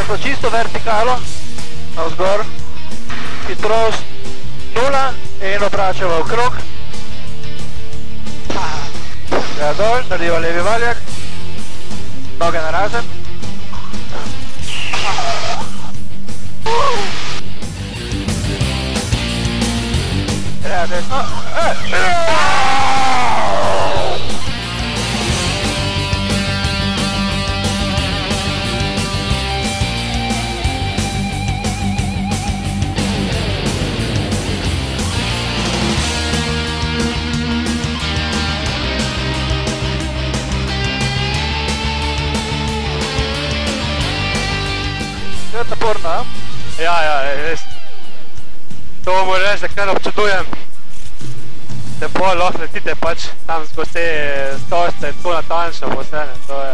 smo čisto vertikalo, navzgor, hitrost 0 in obračamo v krog. Ja, dol, naredimo levi valjak, noge narazen. Ja, desno. Naporno, a? Ja, res. To moram reči, da kar občudujem. Da pol lahko letite pač tam skozi te stožce in tako natančno po vse, to je.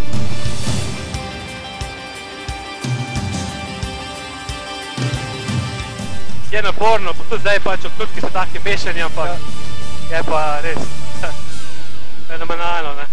Je naporno, pa tudi zdaj pač občutki so taki mešani, ampak je pa res fenomenalno, ne.